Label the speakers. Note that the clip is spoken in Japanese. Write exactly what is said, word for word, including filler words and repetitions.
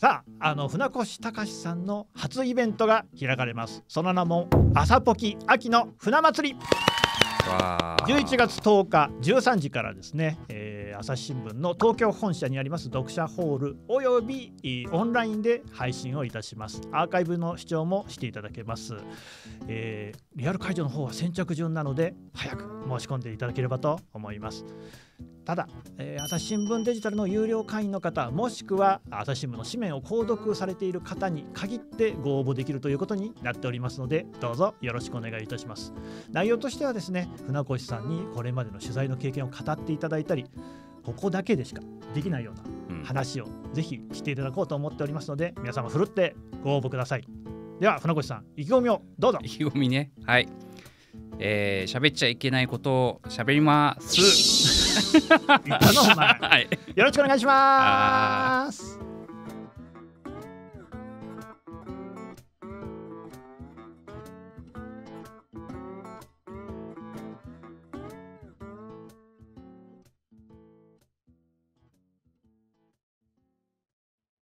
Speaker 1: さあ、あの船越隆さんの初イベントが開かれます。その名も朝ポキ秋の船祭り。じゅういちがつとおかじゅうさんじからですね、えー、朝日新聞の東京本社にあります読者ホールおよびオンラインで配信をいたします。アーカイブの視聴もしていただけます。えー、リアル会場の方は先着順なので早く申し込んでいただければと思います。ただ、えー、朝日新聞デジタルの有料会員の方、もしくは朝日新聞の紙面を購読されている方に限ってご応募できるということになっておりますので、どうぞよろしくお願いいたします。内容としてはですね、船越さんにこれまでの取材の経験を語っていただいたり、ここだけでしかできないような話をぜひしていただこうと思っておりますので、皆様ふるってご応募ください。では船越さん、意気込みをどうぞ。
Speaker 2: 意気込みね、はい、えー、喋っちゃいけないことを喋ります。
Speaker 1: 言ったのお前、はい、よろしくお願いします。